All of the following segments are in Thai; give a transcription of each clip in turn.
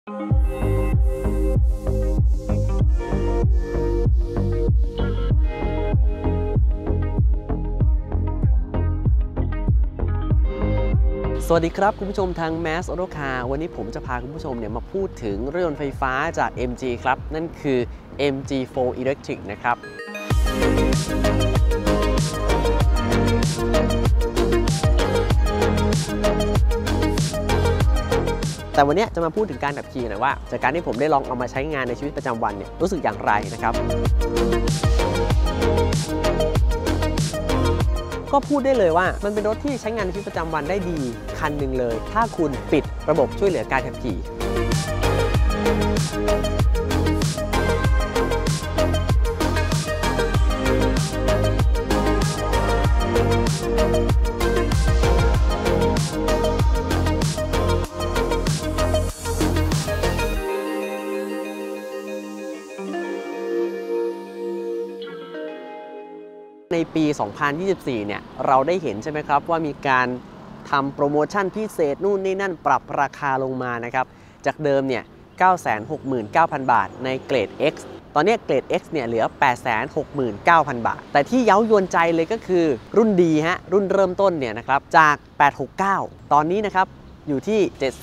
สวัสดีครับคุณผู้ชมทาง Mass Auto Car วันนี้ผมจะพาคุณผู้ชมมาพูดถึงรถยนต์ไฟฟ้าจาก MG ครับนั่นคือ MG4 Electric นะครับแต่วันนี้จะมาพูดถึงการขับขี่หน่อยว่าจากการที่ผมได้ลองเอามาใช้งานในชีวิตประจำวันรู้สึกอย่างไรนะครับก็พูดได้เลยว่ามันเป็นรถที่ใช้งานในชีวิตประจำวันได้ดีคันหนึ่งเลยถ้าคุณปิดระบบช่วยเหลือการขับขี่ในปี 2024 เราได้เห็นใช่ไหมครับว่ามีการทำโปรโมชั่นพิเศษนู่นนี่นั่นปรับราคาลงมานะครับจากเดิม969,000 บาทในเกรด X ตอนนี้เกรด X เหลือ 869,000 บาทแต่ที่เย้ายวนใจเลยก็คือรุ่นดีรุ่นเริ่มต้นนะครับจาก 869 ตอนนี้นะครับอยู่ที่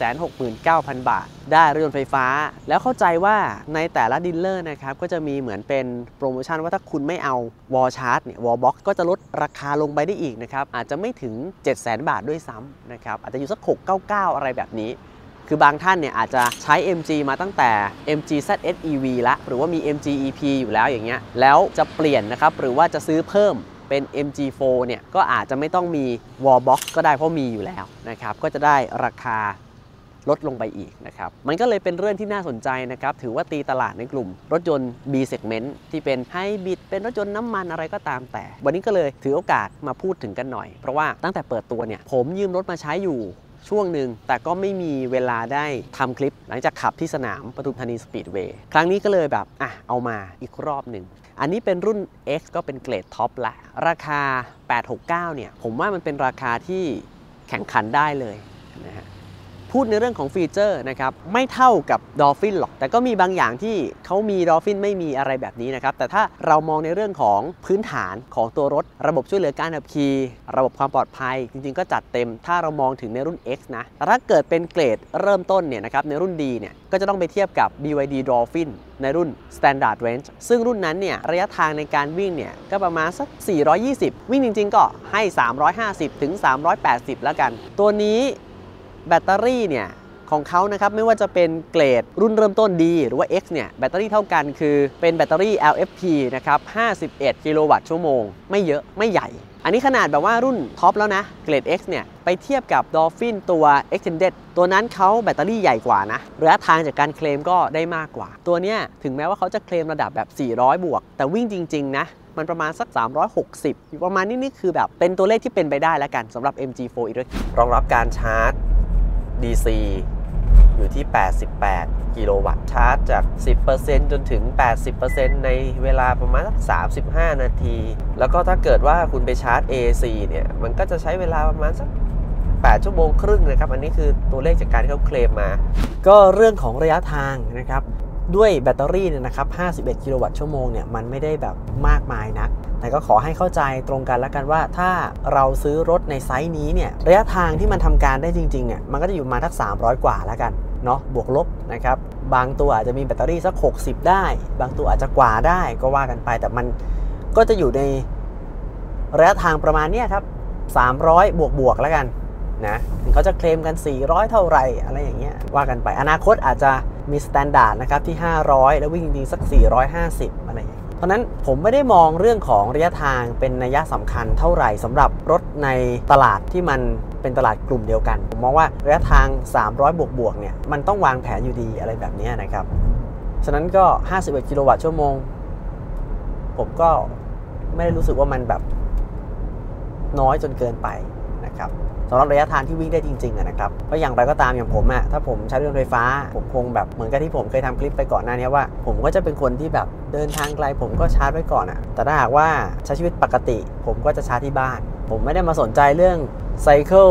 769,000 บาทได้รถยนต์ไฟฟ้าแล้วเข้าใจว่าในแต่ละดีลเลอร์นะครับก็จะมีเหมือนเป็นโปรโมชั่นว่าถ้าคุณไม่เอาวอลชาร์จวอลบ็อกก็จะลดราคาลงไปได้อีกนะครับอาจจะไม่ถึง 700,000 บาทด้วยซ้ำนะครับอาจจะอยู่สัก699อะไรแบบนี้คือบางท่านอาจจะใช้ MG มาตั้งแต่ MG ZS EV ละหรือว่ามี MG EP อยู่แล้วอย่างเงี้ยแล้วจะเปลี่ยนนะครับหรือว่าจะซื้อเพิ่มเป็น MG4 ก็อาจจะไม่ต้องมี Wall Box ก็ได้เพราะมีอยู่แล้วนะครับก็จะได้ราคาลดลงไปอีกนะครับมันก็เลยเป็นเรื่องที่น่าสนใจนะครับถือว่าตีตลาดในกลุ่มรถยนต์ B segment ที่เป็นไฮบริดเป็นรถยนต์น้ำมันอะไรก็ตามแต่วันนี้ก็เลยถือโอกาสมาพูดถึงกันหน่อยเพราะว่าตั้งแต่เปิดตัวผมยืมรถมาใช้อยู่ช่วงหนึ่งแต่ก็ไม่มีเวลาได้ทำคลิปหลังจากขับที่สนามปทุมธานีสปีดเวย์ครั้งนี้ก็เลยแบบเอามาอีกรอบหนึ่งอันนี้เป็นรุ่น X ก็เป็นเกรดท็อปละราคา 869 ผมว่ามันเป็นราคาที่แข่งขันได้เลยนะฮะพูดในเรื่องของฟีเจอร์นะครับไม่เท่ากับ Dolphin หรอกแต่ก็มีบางอย่างที่เขามี Dolphin ไม่มีอะไรแบบนี้นะครับแต่ถ้าเรามองในเรื่องของพื้นฐานของตัวรถระบบช่วยเหลือการขับขี่ระบบความปลอดภัยจริงๆก็จัดเต็มถ้าเรามองถึงในรุ่น X นะแต่ถ้าเกิดเป็นเกรดเริ่มต้นนะครับในรุ่น D ก็จะต้องไปเทียบกับ BYD Dolphin ในรุ่น Standard Range ซึ่งรุ่นนั้นระยะทางในการวิ่งก็ประมาณสัก420วิ่งจริงๆก็ให้350ถึง380แล้วกันตัวนี้แบตเตอรี่ของเขานะครับไม่ว่าจะเป็นเกรดรุ่นเริ่มต้นดีหรือว่า X แบตเตอรี่เท่ากันคือเป็นแบตเตอรี่ LFP นะครับ51กิโลวัตต์ชั่วโมงไม่เยอะไม่ใหญ่อันนี้ขนาดแบบว่ารุ่นท็อปแล้วนะเกรด X ไปเทียบกับ Dolphin ตัว Extended ตัวนั้นเขาแบตเตอรี่ใหญ่กว่านะระยะทางจากการเคลมก็ได้มากกว่าตัวนี้ถึงแม้ว่าเขาจะเคลมระดับแบบ400บวกแต่วิ่งจริงๆนะมันประมาณสัก360อยู่ประมาณนี้คือแบบเป็นตัวเลขที่เป็นไปได้แล้วกันสำหรับ MG4 Electric รองรับการชาร์จDC อยู่ที่88กิโลวัตต์ชาร์จจาก 10% จนถึง 80% ในเวลาประมาณสัก35นาทีแล้วก็ถ้าเกิดว่าคุณไปชาร์จ AC มันก็จะใช้เวลาประมาณสัก8ชั่วโมงครึ่งนะครับอันนี้คือตัวเลขจากการที่เขาเคลมมาก็เรื่องของระยะทางนะครับด้วยแบตเตอรี่นะครับ51กิโลวัตต์ชั่วโมงมันไม่ได้แบบมากมายนักแต่ก็ขอให้เข้าใจตรงกันแล้วกันว่าถ้าเราซื้อรถในไซส์นี้ระยะทางที่มันทำการได้จริงๆมันก็จะอยู่มาทัก300กว่าแล้วกันเนาะบวกลบนะครับบางตัวอาจจะมีแบตเตอรี่สัก60ได้บางตัวอาจจะกว่าได้ก็ว่ากันไปแต่มันก็จะอยู่ในระยะทางประมาณนี้ครับ300บวกแล้วกันนะถึงเขาจะเคลมกัน400เท่าไหร่อะไรอย่างเงี้ยว่ากันไปอนาคตอาจจะมีสแตนดาร์ดนะครับที่500แล้ววิ่งจริงๆสัก450อะไรอย่างเงี้ยเพราะนั้นผมไม่ได้มองเรื่องของระยะทางเป็นนัยสำคัญเท่าไหร่สำหรับรถในตลาดที่มันเป็นตลาดกลุ่มเดียวกันผมมองว่าระยะทาง300บวกมันต้องวางแผนอยู่ดีอะไรแบบนี้นะครับฉะนั้นก็51กิโลวัตต์ชั่วโมงผมก็ไม่ได้รู้สึกว่ามันแบบน้อยจนเกินไปนะครับสำหรับระยะทางที่วิ่งได้จริงๆนะครับเพราะอย่างไรก็ตามอย่างผมถ้าผมใช้รถยนต์ไฟฟ้าผมคงแบบเหมือนกับที่ผมเคยทำคลิปไปก่อนหน้านี้ว่าผมก็จะเป็นคนที่แบบเดินทางไกลผมก็ชาร์จไว้ก่อนแต่ถ้าหากว่าใช้ชีวิตปกติผมก็จะชาร์จที่บ้านผมไม่ได้มาสนใจเรื่องไซเคิล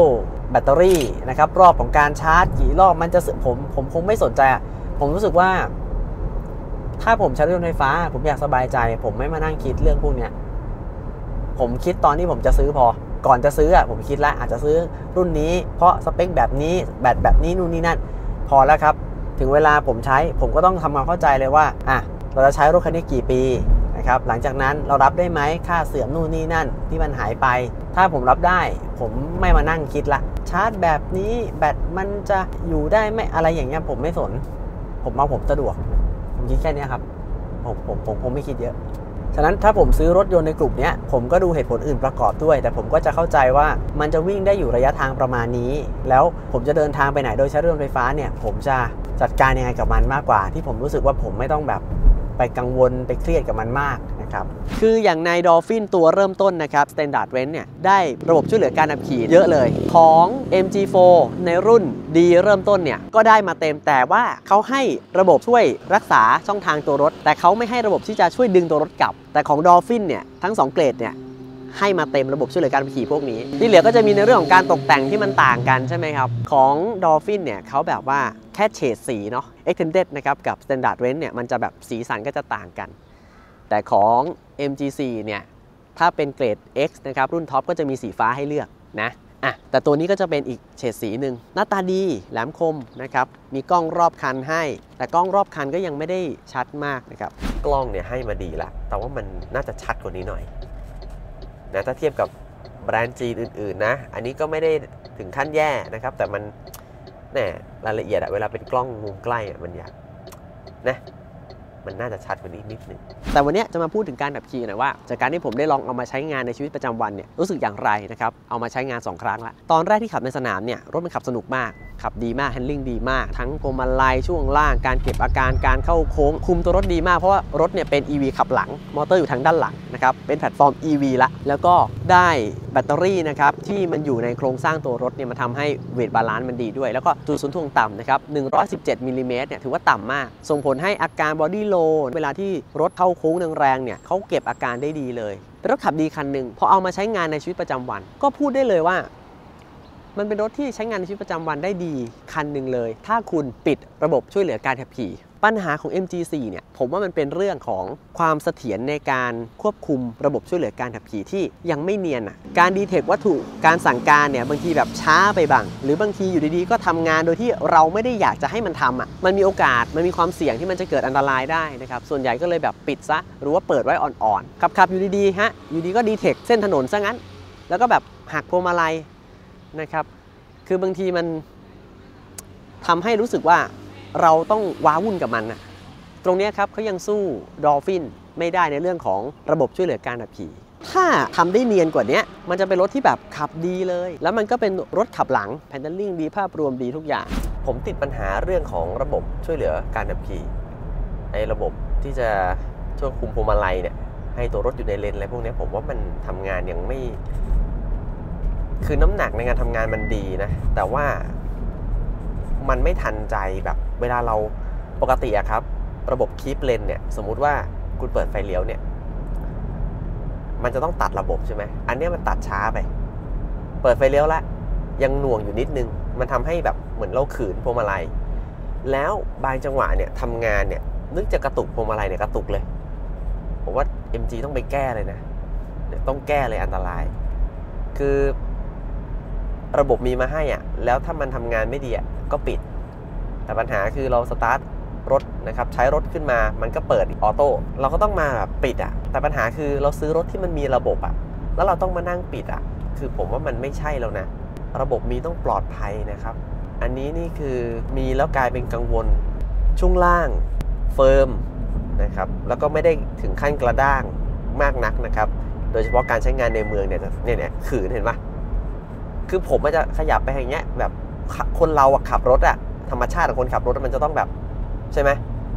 แบตเตอรี่นะครับรอบของการชาร์จกี่รอบมันจะผมคงไม่สนใจผมรู้สึกว่าถ้าผมใช้รถยนต์ไฟฟ้าผมอยากสบายใจผมไม่มานั่งคิดเรื่องพวกเนี้ยผมคิดตอนที่ผมจะซื้อพอก่อนจะซื้อผมคิดแล้วอาจจะซื้อรุ่นนี้เพราะสเปคแบบนี้แบตแบบนี้นู่นนี่นั่นพอแล้วครับถึงเวลาผมใช้ผมก็ต้องทำความเข้าใจเลยว่าเราจะใช้รถคันนี้กี่ปีนะครับหลังจากนั้นเรารับได้ไหมค่าเสื่อมนู่นนี่นั่นที่มันหายไปถ้าผมรับได้ผมไม่มานั่งคิดละชาร์จแบบนี้แบตมันจะอยู่ได้ไหมอะไรอย่างเงี้ยผมไม่สนผมสะดวกผมคิดแค่นี้ครับผมไม่คิดเยอะฉะนั้นถ้าผมซื้อรถยนต์ในกลุ่มนี้ผมก็ดูเหตุผลอื่นประกอบด้วยแต่ผมก็จะเข้าใจว่ามันจะวิ่งได้อยู่ระยะทางประมาณนี้แล้วผมจะเดินทางไปไหนโดยใช้รถยนต์ไฟฟ้าเนี่ยผมจะจัดการยังไงกับมันมากกว่าที่ผมรู้สึกว่าผมไม่ต้องแบบไปกังวลไปเครียดกับมันมากนะครับคืออย่างใน Dolphin ตัวเริ่มต้นนะครับ Standard Range เนี่ยได้ระบบช่วยเหลือการขับขี่เยอะเลยของ MG4 ในรุ่นดีเริ่มต้นเนี่ยก็ได้มาเต็มแต่ว่าเขาให้ระบบช่วยรักษาช่องทางตัวรถแต่เขาไม่ให้ระบบที่จะช่วยดึงตัวรถกลับแต่ของ Dolphin เนี่ยทั้ง2เกรดเนี่ยให้มาเต็มระบบช่วยเหลือการขับขี่พวกนี้ที่เหลือก็จะมีในเรื่องของการตกแต่งที่มันต่างกันใช่ไหมครับของ Dolphin เนี่ยเขาแบบว่าแค่เฉดสีเนาะ Extended นะครับกับ Standard Range เนี่ยมันจะแบบสีสันก็จะต่างกันแต่ของ MG4 เนี่ยถ้าเป็นเกรด X นะครับรุ่นท็อปก็จะมีสีฟ้าให้เลือกนะแต่ตัวนี้ก็จะเป็นอีกเฉดสีหนึ่งหน้าตาดีแหลมคมนะครับมีกล้องรอบคันให้แต่กล้องรอบคันก็ยังไม่ได้ชัดมากนะครับกล้องเนี่ยให้มาดีละแต่ว่ามันน่าจะชัดกว่านี้หน่อยนะถ้าเทียบกับแบรนด์จีนอื่นๆนะอันนี้ก็ไม่ได้ถึงขั้นแย่นะครับแต่มันรายละเอียดเวลาเป็นกล้องมุมใกล้มันอยากนะมันน่าจะชัดกว่านี้นิดนึงแต่วันนี้จะมาพูดถึงการขับขี่หน่อยว่าจากการที่ผมได้ลองเอามาใช้งานในชีวิตประจำวันเนี่ยรู้สึกอย่างไรนะครับเอามาใช้งาน2ครั้งละตอนแรกที่ขับในสนามเนี่ยรถมันขับสนุกมากขับดีมากแฮนดิ้งดีมากทั้งพวงมาลัยช่วงล่างการเก็บอาการการเข้าโค้งคุมตัวรถดีมากเพราะว่ารถเนี่ยเป็น EV ขับหลังมอเตอร์อยู่ทางด้านหลังนะครับเป็นแพลตฟอร์ม EV ละแล้วก็ได้แบตเตอรี่นะครับที่มันอยู่ในโครงสร้างตัวรถเนี่ยมันทำให้เวทบาลานซ์มันดีด้วยแล้วก็จุดศูนย์ถ่วงต่ำนะครับ117มิลลิเมตรเนี่ยถือว่าต่ำมากส่งผลให้อาการบอดี้โลดเวลาที่รถเข้าโค้งแรงๆเนี่ยเขาเก็บอาการได้ดีเลยเป็นรถขับดีคันหนึ่งพอเอามาใช้งานในชีวิตประจำวันก็พูดได้เลยว่ามันเป็นรถที่ใช้งานในชีวิตประจำวันได้ดีคันหนึ่งเลยถ้าคุณปิดระบบช่วยเหลือการขับขี่ปัญหาของ MG4 เนี่ยผมว่ามันเป็นเรื่องของความเสถียรในการควบคุมระบบช่วยเหลือการขับขี่ที่ยังไม่เนียนการดีเทควัตถุการสั่งการเนี่ยบางทีแบบช้าไปบ้างหรือบางทีอยู่ดีๆก็ทำงานโดยที่เราไม่ได้อยากจะให้มันทำมันมีโอกาสมันมีความเสี่ยงที่มันจะเกิดอันตรายได้นะครับส่วนใหญ่ก็เลยแบบปิดซะหรือว่าเปิดไว้อ่อนๆขับอยู่ดีๆอยู่ดีก็ดีเทคเส้นถนนซะงั้นแล้วก็แบบหักพวงมาลัยนะครับคือบางทีมันทำให้รู้สึกว่าเราต้องว้าวุ่นกับมันตรงนี้ครับเขายังสู้ Dolphin ไม่ได้ในเรื่องของระบบช่วยเหลือการขับขี่ถ้าทำได้เนียนกว่านี้มันจะเป็นรถที่แบบขับดีเลยแล้วมันก็เป็นรถขับหลังแฮนด์ลิ่งดีภาพรวมดีทุกอย่างผมติดปัญหาเรื่องของระบบช่วยเหลือการขับขี่ไอ้ระบบที่จะช่วยคุมพวงมาลัยเนี่ยให้ตัวรถอยู่ในเลนอะไรพวกนี้ผมว่ามันทำงานยังไม่คือน้ำหนักในการทำงานมันดีนะแต่ว่ามันไม่ทันใจแบบเวลาเราปกติครับระบบคีปเลนเนี่ยสมมุติว่าคุณเปิดไฟเลี้ยวเนี่ยมันจะต้องตัดระบบใช่ไหมอันนี้มันตัดช้าไปเปิดไฟเลี้ยวแล้วยังหน่วงอยู่นิดนึงมันทำให้แบบเหมือนเราขืนพวงมาลัยแล้วบางจังหวะเนี่ยทำงานเนี่ยนึกจะกระตุกพวงมาลัยเนี่ยกระตุกเลยผมว่า MG ต้องไปแก้เลยนะต้องแก้เลยอันตรายคือระบบมีมาให้แล้วถ้ามันทำงานไม่ดีก็ปิดแต่ปัญหาคือเราสตาร์ทรถนะครับใช้รถขึ้นมามันก็เปิดออโต้เราก็ต้องมาแบบปิดแต่ปัญหาคือเราซื้อรถที่มันมีระบบแล้วเราต้องมานั่งปิดคือผมว่ามันไม่ใช่แล้วนะระบบมีต้องปลอดภัยนะครับอันนี้นี่คือมีแล้วกลายเป็นกังวลช่วงล่างเฟิร์มนะครับแล้วก็ไม่ได้ถึงขั้นกระด้างมากนักนะครับโดยเฉพาะการใช้งานในเมืองเนี่ยขืนเห็นปะคือผมมันจะขยับไปอย่างเงี้ยแบบคนเราขับรถธรรมชาติของคนขับรถมันจะต้องแบบใช่ไหม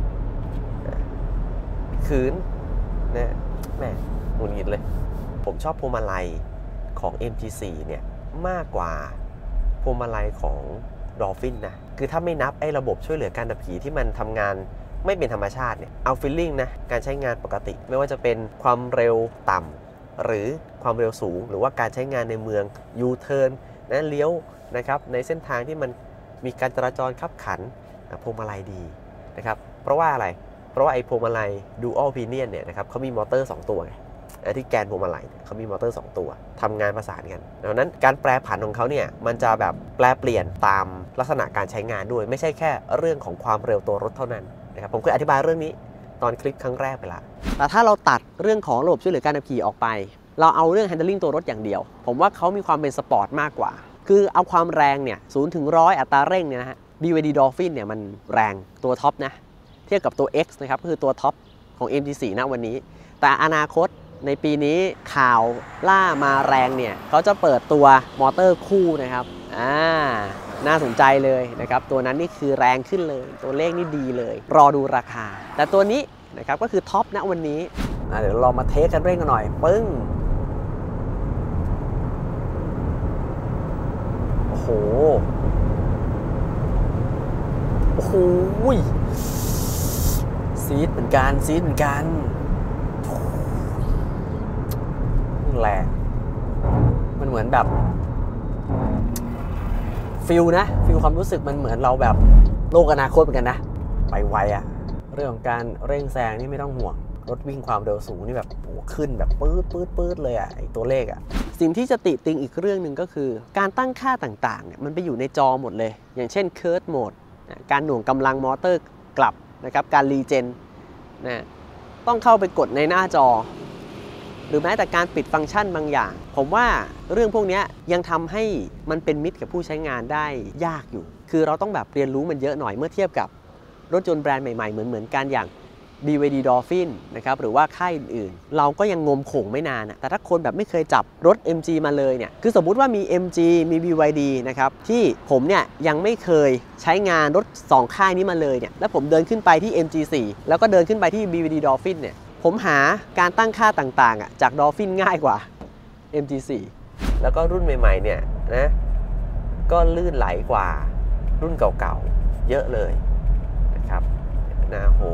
ขืนเนี่ยแม่หงุดหงิดเลยผมชอบพวงมาลัยของ MG4 เนี่ยมากกว่าพวงมาลัยของ Dolphin นะคือถ้าไม่นับไอ้ระบบช่วยเหลือการขับขี่ที่มันทำงานไม่เป็นธรรมชาติเนี่ยเอาฟีลลิ่งนะการใช้งานปกติไม่ว่าจะเป็นความเร็วต่ำหรือความเร็วสูงหรือว่าการใช้งานในเมือง U-turn นะเลี้ยวนะครับในเส้นทางที่มันมีการจราจรคับขันพวงมาลัยดีนะครับเพราะว่าอะไรเพราะว่าไอ้พวงมาลัย Dual Pinion เนี่ยนะครับเขามีมอเตอร์2ตัวไงที่แกนพวงมาลัยเขามีมอเตอร์2ตัวทำงานประสานกันดังนั้นการแปรผันของเขาเนี่ยมันจะแบบแปรเปลี่ยนตามลักษณะการใช้งานด้วยไม่ใช่แค่เรื่องของความเร็วตัวรถเท่านั้นนะครับผมเคยอธิบายเรื่องนี้ตอนคลิปครั้งแรกไปละแต่ถ้าเราตัดเรื่องของระบบช่วยเหลือการขับขี่ออกไปเราเอาเรื่อง handling ตัวรถอย่างเดียวผมว่าเขามีความเป็นสปอร์ตมากกว่าคือเอาความแรงเนี่ย0 ถึง 100อัตราเร่งเนี่ยนะฮะ BYD Dolphin เนี่ยมันแรงตัวท็อปนะเทียบกับตัว X นะครับก็คือตัวท็อปของ MG4 ณวันนี้แต่อนาคตในปีนี้ข่าวล่ามาแรงเนี่ยเขาจะเปิดตัวมอเตอร์คู่นะครับน่าสนใจเลยนะครับตัวนั้นนี่คือแรงขึ้นเลยตัวเลขนี่ดีเลยรอดูราคาแต่ตัวนี้นะครับก็คือท็อปณวันนี้เดี๋ยวเรามาเทสกันเร่งกันหน่อยปึ้งโอ้โหซีดเหมือนกันแรงมันเหมือนแบบฟิลความรู้สึกมันเหมือนเราแบบโลกอนาคตเหมือนกันนะไปไวอะเรื่องของการเร่งแซงนี่ไม่ต้องห่วงรถวิ่งความเร็วสูงนี่แบบขึ้นแบบปื๊ดเลยอะไอตัวเลขอะสิ่งที่จะติติงอีกเรื่องหนึ่งก็คือการตั้งค่าต่างๆเนี่ยมันไปอยู่ในจอหมดเลยอย่างเช่น Curve Mode การหน่วงกำลังมอเตอร์กลับนะครับการรีเจนนะต้องเข้าไปกดในหน้าจอหรือแม้แต่การปิดฟังก์ชันบางอย่างผมว่าเรื่องพวกนี้ยังทำให้มันเป็นมิตรกับผู้ใช้งานได้ยากอยู่คือเราต้องแบบเรียนรู้มันเยอะหน่อยเมื่อเทียบกับรถยนต์แบรนด์ใหม่ๆเหมือนกันอย่าง BYD Dolphin นะครับหรือว่าค่ายอื่นๆเราก็ยังงมข่งไม่นานแต่ถ้าคนแบบไม่เคยจับรถ MG มาเลยเนี่ยคือสมมุติว่ามี MG มี BYD นะครับที่ผมเนี่ยยังไม่เคยใช้งานรถ2ค่ายนี้มาเลยเนี่ยแล้วผมเดินขึ้นไปที่ MG4 แล้วก็เดินขึ้นไปที่ BYD Dolphin เนี่ยผมหาการตั้งค่าต่างๆจาก Dolphin ง่ายกว่า MG4 แล้วก็รุ่นใหม่ๆเนี่ยนะก็ลื่นไหลกว่ารุ่นเก่าๆเยอะเลยนะครับหน้าโห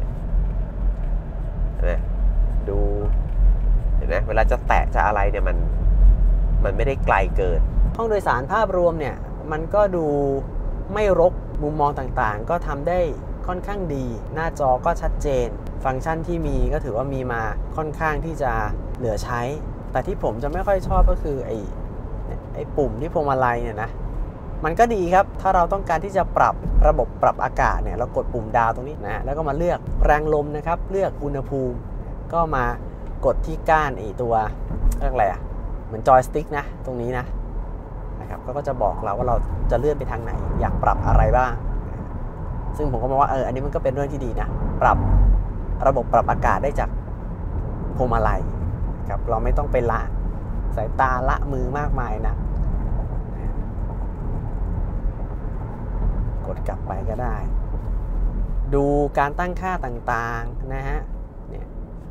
ดูเห็นไหมเวลาจะแตะจะอะไรเนี่ยมันไม่ได้ไกลเกินห้องโดยสารภาพรวมเนี่ยมันก็ดูไม่รกมุมมองต่างๆก็ทำได้ค่อนข้างดีหน้าจอก็ชัดเจนฟังก์ชันที่มีก็ถือว่ามีมาค่อนข้างที่จะเหลือใช้แต่ที่ผมจะไม่ค่อยชอบก็คือไอ้ปุ่มที่พวงมาลัยเนี่ยนะมันก็ดีครับถ้าเราต้องการที่จะปรับระบบปรับอากาศเนี่ยเรากดปุ่มดาวตรงนี้นะแล้วก็มาเลือกแรงลมนะครับเลือกอุณหภูมิก็มากดที่ก้านตัวเรียกอะไรเหมือนจอยสติ๊กนะตรงนี้นะครับก็จะบอกเราว่าเราจะเลื่อนไปทางไหนอยากปรับอะไรบ้างซึ่งผมก็มองว่าอันนี้มันก็เป็นเรื่องที่ดีนะปรับระบบปรับอากาศได้จากพวงมาลัยครับเราไม่ต้องไปละสายตาละมือมากมายนะกดกลับไปก็ได้ดูการตั้งค่าต่างๆนะฮะเนี่ย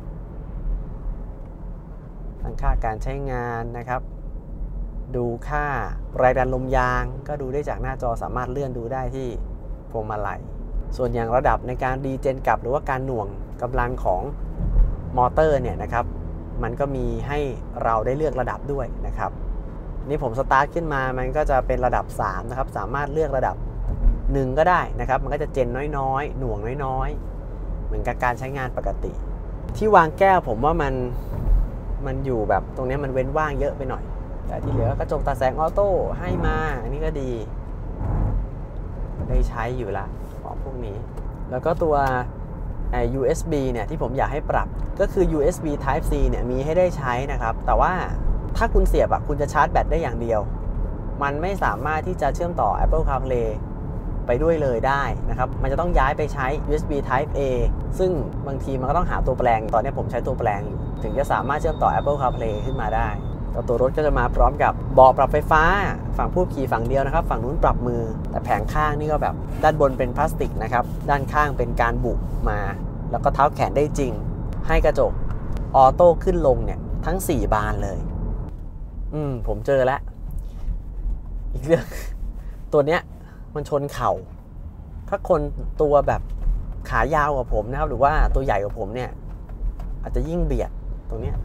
ตั้งค่าการใช้งานนะครับดูค่าแรงดันลมยางก็ดูได้จากหน้าจอสามารถเลื่อนดูได้ที่พวงมาลัยส่วนอย่างระดับในการรีเจนกลับหรือว่าการหน่วงกำลังของมอเตอร์เนี่ยนะครับมันก็มีให้เราได้เลือกระดับด้วยนะครับนี่ผมสตาร์ทขึ้นมามันก็จะเป็นระดับ3นะครับสามารถเลือกระดับ1ก็ได้นะครับมันก็จะเจนน้อยๆหน่วงน้อยๆเหมือนกับการใช้งานปกติที่วางแก้วผมว่ามันอยู่แบบตรงนี้มันเว้นว่างเยอะไปหน่อยแต่ที่เหลือกระจกตัดแสงออโต้ให้มาอันนี้ก็ดีได้ใช้อยู่ละของพวกนี้แล้วก็ตัวUSB เนี่ยที่ผมอยากให้ปรับก็คือ USB Type C เนี่ยมีให้ได้ใช้นะครับแต่ว่าถ้าคุณเสียบคุณจะชาร์จแบตได้อย่างเดียวมันไม่สามารถที่จะเชื่อมต่อ Apple CarPlay ไปด้วยเลยได้นะครับมันจะต้องย้ายไปใช้ USB Type A ซึ่งบางทีมันก็ต้องหาตัวแปลงตอนนี้ผมใช้ตัวแปลงอยู่ถึงจะสามารถเชื่อมต่อ Apple CarPlay ขึ้นมาได้ตัวรถก็จะมาพร้อมกับเบาะปรับไฟฟ้าฝั่งผู้ขี่ฝั่งเดียวนะครับฝั่งนู้นปรับมือแต่แผงข้างนี่ก็แบบด้านบนเป็นพลาสติกนะครับด้านข้างเป็นการบุมาแล้วก็เท้าแขนได้จริงให้กระจกออโต้ขึ้นลงเนี่ยทั้ง4บานเลยผมเจอแล้วอีกเรื่องตัวเนี้ยมันชนเข่าถ้าคนตัวแบบขายาวกว่าผมนะครับหรือว่าตัวใหญ่กว่าผมเนี่ยอาจจะยิ่งเบียดตรงเนี้ย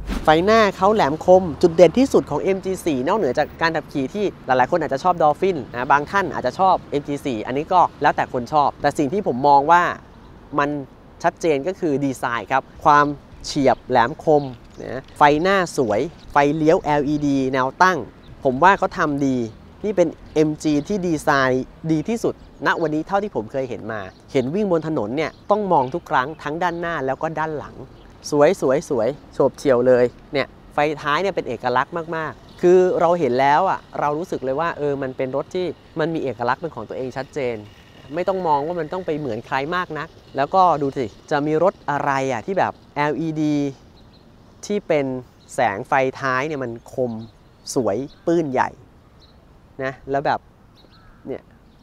ไฟหน้าเขาแหลมคมจุดเด่นที่สุดของ MG4 นอกเหนือจากการขับขี่ที่หลายๆคนอาจจะชอบ Dolphin นะบางท่านอาจจะชอบ MG4 อันนี้ก็แล้วแต่คนชอบแต่สิ่งที่ผมมองว่ามันชัดเจนก็คือดีไซน์ครับความเฉียบแหลมคมนะไฟหน้าสวยไฟเลี้ยว LED แนวตั้งผมว่าเขาทำดีนี่เป็น MG ที่ดีไซน์ดีที่สุดณวันนี้เท่าที่ผมเคยเห็นมาเห็นวิ่งบนถนนเนี่ยต้องมองทุกครั้งทั้งด้านหน้าแล้วก็ด้านหลังสวยโฉบเฉี่ยวเลยเนี่ยไฟท้ายเนี่ยเป็นเอกลักษณ์มากๆคือเราเห็นแล้วอ่ะเรารู้สึกเลยว่ามันเป็นรถที่มันมีเอกลักษณ์เป็นของตัวเองชัดเจนไม่ต้องมองว่ามันต้องไปเหมือนใครมากนักแล้วก็ดูสิจะมีรถอะไรอ่ะที่แบบ LED ที่เป็นแสงไฟท้ายเนี่ยมันคมสวยปื้นใหญ่นะแล้วแบบเนี่ย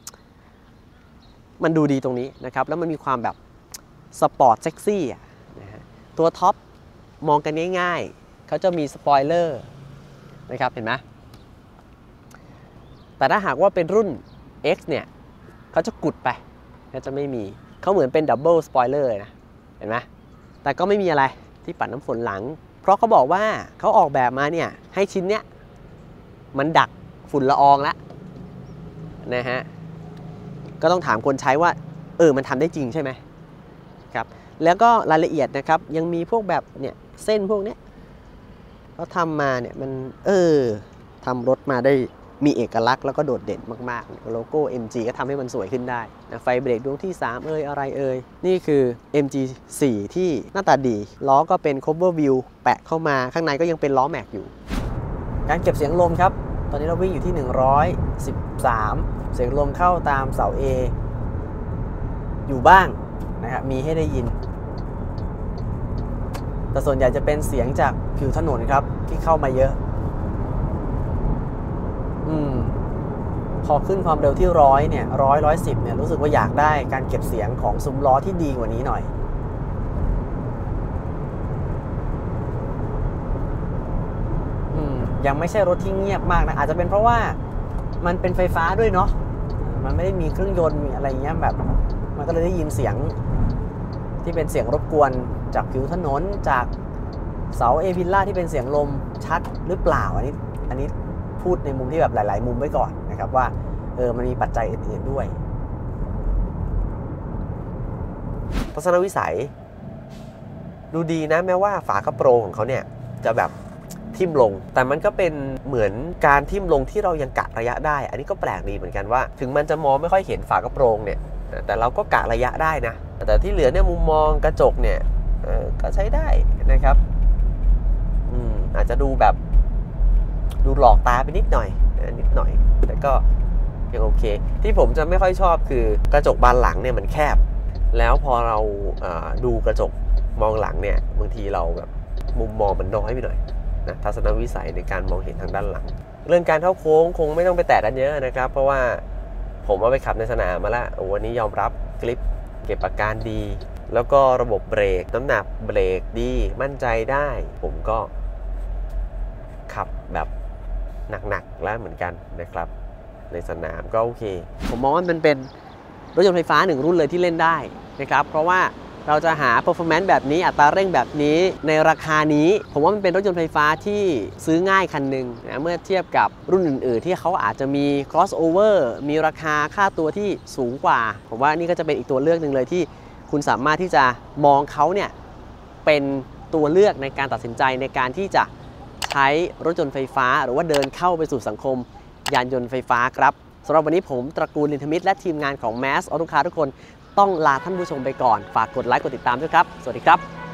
มันดูดีตรงนี้นะครับแล้วมันมีความแบบสปอร์ตเซ็กซี่นะฮะตัวท็อปมองกันง่ายๆเขาจะมีสปอยเลอร์นะครับเห็นไหมแต่ถ้าหากว่าเป็นรุ่น X เนี่ยเขาจะกุดไปเขาจะไม่มีเขาเหมือนเป็นดับเบิลสปอยเลอร์นะเห็นไหมแต่ก็ไม่มีอะไรที่ปัดน้ำฝนหลังเพราะเขาบอกว่าเขาออกแบบมาเนี่ยให้ชิ้นเนี้ยมันดักฝุ่นละอองแล้วนะฮะก็ต้องถามคนใช้ว่ามันทำได้จริงใช่ไหมครับแล้วก็รายละเอียดนะครับยังมีพวกแบบเนี่ยเส้นพวกเนี้ยเขาทำมาเนี่ยมันทำรถมาได้มีเอกลักษณ์แล้วก็โดดเด่นมากๆโลโก้ MG ก็ทำให้มันสวยขึ้นได้นะไฟเบรกดวงที่3อะไรนี่คือ MG4 ที่หน้าตาดีล้อก็เป็น cover view แปะเข้ามาข้างในก็ยังเป็นล้อแม็กอยู่การเก็บเสียงลมครับตอนนี้เราวิ่งอยู่ที่113เสียงลมเข้าตามเสา A อยู่บ้างนะครับมีให้ได้ยินแต่ส่วนใหญ่จะเป็นเสียงจากผิวถนนครับที่เข้ามาเยอะพอขึ้นความเร็วที่100เนี่ย110เนี่ยรู้สึกว่าอยากได้การเก็บเสียงของซุ้มล้อที่ดีกว่านี้หน่อยยังไม่ใช่รถที่เงียบมากนะอาจจะเป็นเพราะว่ามันเป็นไฟฟ้าด้วยเนาะมันไม่ได้มีเครื่องยนต์มีอะไรเงี้ยแบบมันก็เลยได้ยินเสียงที่เป็นเสียงรบกวนจากผิวถนนจากเสาเอพิลล่าที่เป็นเสียงลมชัดหรือเปล่าอันนี้พูดในมุมที่แบบหลายๆมุมไว้ก่อนนะครับว่ามันมีปัจจัยอื่นๆด้วยทัศนวิสัยดูดีนะแม้ว่าฝากระโปรงของเขาเนี่ยจะแบบทิ่มลงแต่มันก็เป็นเหมือนการทิ่มลงที่เรายังกะระยะได้อันนี้ก็แปลกดีเหมือนกันว่าถึงมันจะมองไม่ค่อยเห็นฝากระโปรงเนี่ยแต่เราก็กะระยะได้นะแต่ที่เหลือเนี่ยมุมมองกระจกเนี่ยก็ใช้ได้นะครับอาจจะดูแบบดูหลอกตาไปนิดหน่อยแต่ก็ยังโอเคที่ผมจะไม่ค่อยชอบคือกระจกบานหลังเนี่ยมันแคบแล้วพอเราดูกระจกมองหลังเนี่ยบางทีเราแบบมุมมองมันน้อยไปหน่อยนะทัศนวิสัยในการมองเห็นทางด้านหลังเรื่องการเข้าโค้งคงไม่ต้องไปแตะกันเยอะนะครับเพราะว่าผมเอาไปขับในสนามมาแล้ววันนี้ยอมรับกริปเก็บอาการดีแล้วก็ระบบเบรกน้ำหนักเบรกดีมั่นใจได้ผมก็ขับแบบหนักๆแล้วเหมือนกันนะครับในสนามก็โอเคผมมองว่ามันเป็นรถยนต์ไฟฟ้า1รุ่นเลยที่เล่นได้นะครับเพราะว่าเราจะหา performance แบบนี้อัตราเร่งแบบนี้ในราคานี้ผมว่ามันเป็นรถยนต์ไฟฟ้าที่ซื้อง่ายคันหนึ่งนะเมื่อเทียบกับรุ่นอื่นๆที่เขาอาจจะมี crossover มีราคาค่าตัวที่สูงกว่าผมว่านี่ก็จะเป็นอีกตัวเลือกหนึ่งเลยที่คุณสามารถที่จะมองเขาเนี่ยเป็นตัวเลือกในการตัดสินใจในการที่จะใช้รถยนต์ไฟฟ้าหรือว่าเดินเข้าไปสู่สังคมยานยนต์ไฟฟ้าครับสำหรับวันนี้ผมตระกูลลินทมิตรและทีมงานของ Mass Auto Car ทุกคนต้องลาท่านผู้ชมไปก่อนฝากกดไลค์กดติดตามด้วยครับสวัสดีครับ